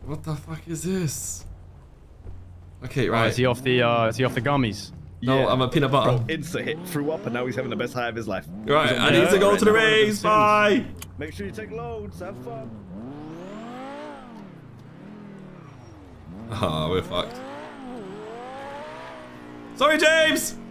What the fuck is this? Okay, right. Is he off the gummies? No, Yeah. I'm a peanut butter. Bro, insta hit, threw up, and now he's having the best high of his life. Right, I need to go to the race. Bye. Make sure you take loads. Have fun. Oh, we're fucked. Sorry, James.